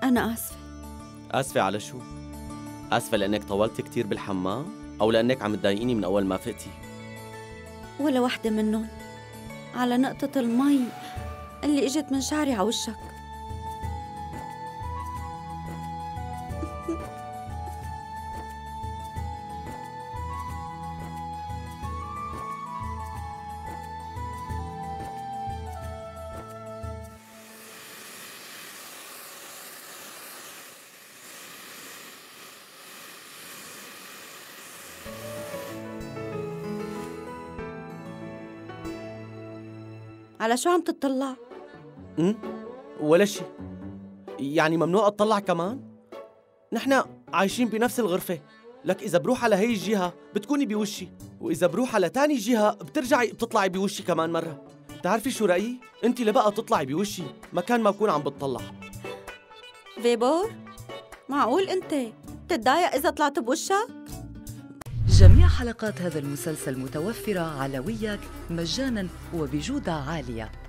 أنا آسفة. آسفة على شو؟ آسفة لأنك طولت كتير بالحمام؟ أو لأنك عم تضايقيني من أول ما فقتي؟ ولا وحدة منهم. على نقطة المي اللي إجت من شعري على وشك. على شو عم تطلع؟ ولا شي. يعني ممنوع أطلع كمان؟ نحن عايشين بنفس الغرفة. لك إذا بروح على هي الجهة بتكوني بوشي، وإذا بروح على تاني جهة بترجعي بتطلعي بوشي كمان مرة. بتعرفي شو رأيي؟ أنت لبقى تطلعي بوشي مكان ما بكون عم بتطلع. فيبور؟ معقول أنت بتتضايق إذا طلعت بوشك؟ جميع حلقات هذا المسلسل متوفرة على وياك مجاناً وبجودة عالية.